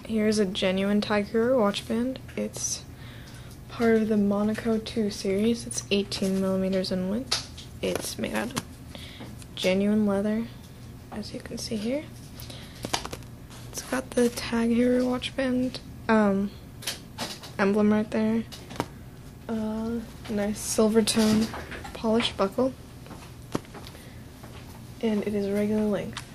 Here's a genuine Heuer watch band. It's part of the Monaco 2 series. It's 18 millimeters in width. It's made out of genuine leather, as you can see here. It's got the Heuer watch band emblem right there. Nice silver tone polished buckle. And it is regular length.